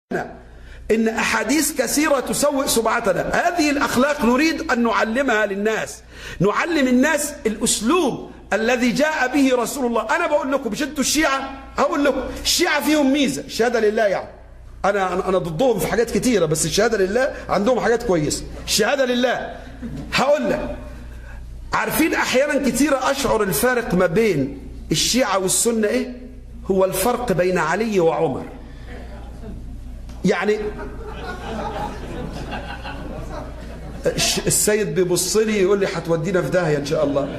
إن أحاديث كثيرة تسوء سمعتنا. هذه الأخلاق نريد أن نعلمها للناس، نعلم الناس الأسلوب الذي جاء به رسول الله. أنا بقول لكم مش أنتوا الشيعة، هقول لكم الشيعة فيهم ميزة، الشهادة لله يعني. أنا ضدهم في حاجات كثيرة، بس الشهادة لله عندهم حاجات كويسة. الشهادة لله هقول لك، عارفين أحيانا كثيرة أشعر الفارق ما بين الشيعة والسنة إيه؟ هو الفرق بين علي وعمر. يعني السيد بيبص لي يقول لي هتودينا في داهيه ان شاء الله.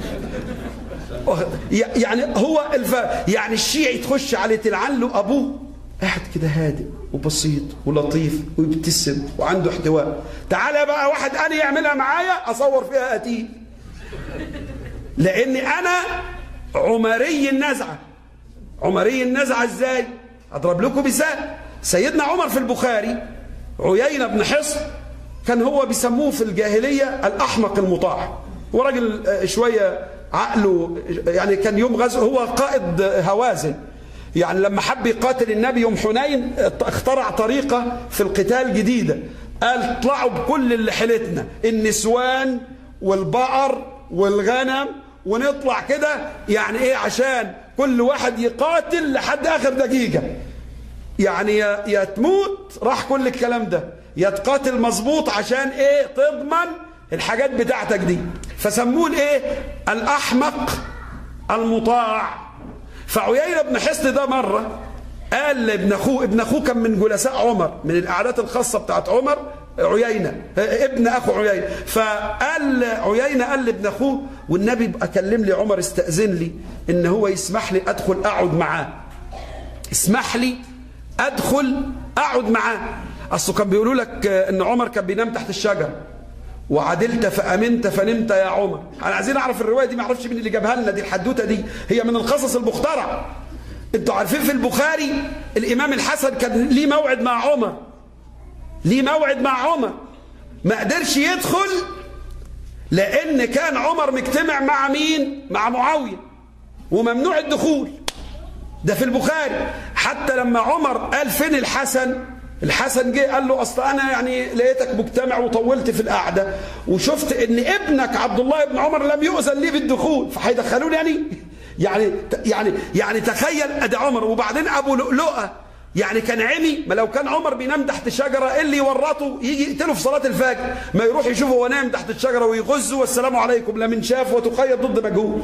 يعني هو يعني الشيعي تخش عليه تلعن له ابوه قاعد كده هادئ وبسيط ولطيف ويبتسم وعنده احتواء. تعالى بقى واحد انا يعملها معايا اصور فيها قتيل، لاني انا عمري النزعه. عمري النزعه ازاي؟ اضرب لكم مثال. سيدنا عمر في البخاري عيينة بن حصن كان هو بيسموه في الجاهلية الأحمق المطاع، وراجل شوية عقله يعني كان يوم غزو، هو قائد هوازن، يعني لما حب يقاتل النبي يوم حنين اخترع طريقة في القتال جديدة، قال اطلعوا بكل اللي حيلتنا، النسوان والبقر والغنم، ونطلع كده يعني ايه عشان كل واحد يقاتل لحد آخر دقيقة. يعني يا تموت راح كل الكلام ده، يا تقاتل مظبوط عشان ايه تضمن الحاجات بتاعتك دي. فسموه الايه الاحمق المطاع. فعيينة بن حصن ده مره قال لابن اخوه، ابن اخوه كان من جلساء عمر، من القعدات الخاصه بتاعت عمر، عيينة ابن اخو عيينة. فقال عيينة قال لابن اخوه والنبي بقى كلم لي عمر استأذن لي ان هو يسمح لي ادخل اقعد معاه، اسمح لي ادخل اقعد معاه. اصله كان بيقولوا لك ان عمر كان بينام تحت الشجره، وعدلت فامنت فنمت يا عمر. انا عايزين اعرف الروايه دي، ما اعرفش مين اللي جابها لنا دي، الحدوته دي هي من القصص المخترع. انتوا عارفين في البخاري الامام الحسن كان ليه موعد مع عمر، ليه موعد مع عمر، ما قدرش يدخل لان كان عمر مجتمع مع مين؟ مع معاويه، وممنوع الدخول. ده في البخاري. حتى لما عمر قال فين الحسن، الحسن جه قال له اصل انا يعني لقيتك مجتمع وطولت في القعده، وشفت ان ابنك عبد الله بن عمر لم يؤذن لي بالدخول، فهيدخلوني يعني تخيل ادي عمر. وبعدين ابو لؤلؤه يعني كان عمي، ما لو كان عمر بينام تحت شجره ايه اللي يورطه يجي يقتله في صلاه الفجر، ما يروح يشوفه هو نايم تحت الشجره ويغزه والسلام عليكم لا من شاف وتقيد ضد مجهول.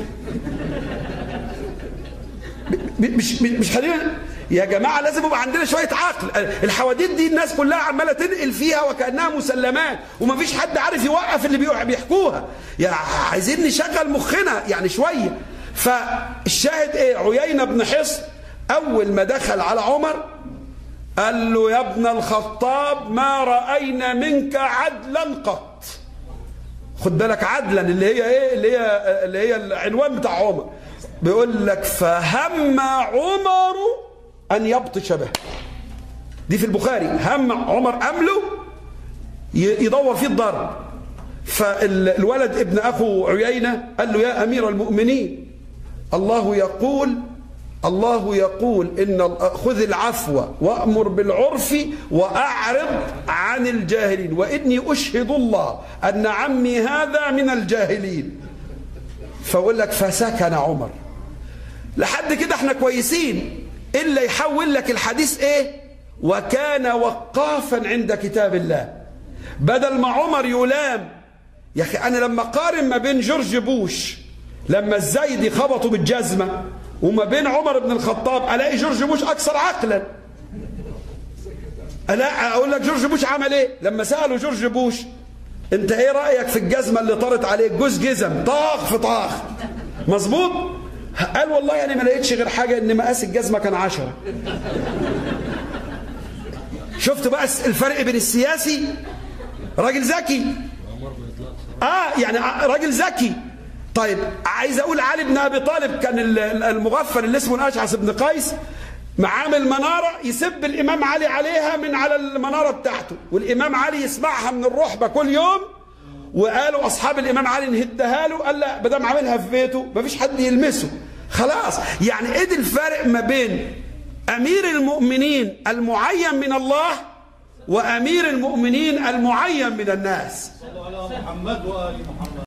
مش خلينا يا جماعة، لازم يبقى عندنا شوية عقل. الحواديت دي الناس كلها عمالة تنقل فيها وكأنها مسلمات، ومفيش حد عارف يوقف اللي بيحكوها. يعني عايزين نشغل مخنا يعني شوية. فالشاهد ايه؟ عيينة بن حصن أول ما دخل على عمر قال له يا ابن الخطاب ما رأينا منك عدلا قط. خد بالك عدلا اللي هي ايه؟ اللي هي العنوان بتاع عمر. بيقول لك فهم عمر أن يبطش به. دي في البخاري. هم عمر أمله يدور فيه الضرب. فالولد ابن أخو عيينة قال له يا أمير المؤمنين الله يقول إن خذ العفو وأمر بالعرف وأعرض عن الجاهلين، وإني أشهد الله أن عمي هذا من الجاهلين. فأقول لك فسكن عمر. لحد كده احنا كويسين، إلا يحول لك الحديث ايه؟ وكان وقافا عند كتاب الله. بدل ما عمر يلام. يا أخي أنا لما قارن ما بين جورج بوش لما الزايدي خبطوا بالجزمة وما بين عمر بن الخطاب ألاقي جورج بوش أكثر عقلا. ألا أقول لك جورج بوش عمل ايه؟ لما سألوا جورج بوش انت ايه رأيك في الجزمة اللي طارت عليك؟ جوز جزم طاخ في طاخ مظبوط؟ قال والله يعني ما لقيتش غير حاجة ان مقاس الجزمة كان 10. شفت بقى الفرق بين السياسي راجل ذكي، يعني راجل ذكي. طيب عايز اقول علي بن ابي طالب كان المغفل اللي اسمه الاشعث بن قيس معامل منارة يسب الامام علي عليها من على المنارة بتاعته، والامام علي يسمعها من الرحبة كل يوم، وقالوا اصحاب الامام علي نهدها له، قال لا بدام عاملها في بيته مفيش حد يلمسه خلاص. يعني ايه الفرق ما بين أمير المؤمنين المعين من الله وأمير المؤمنين المعين من الناس. صلوا على محمد وآل محمد.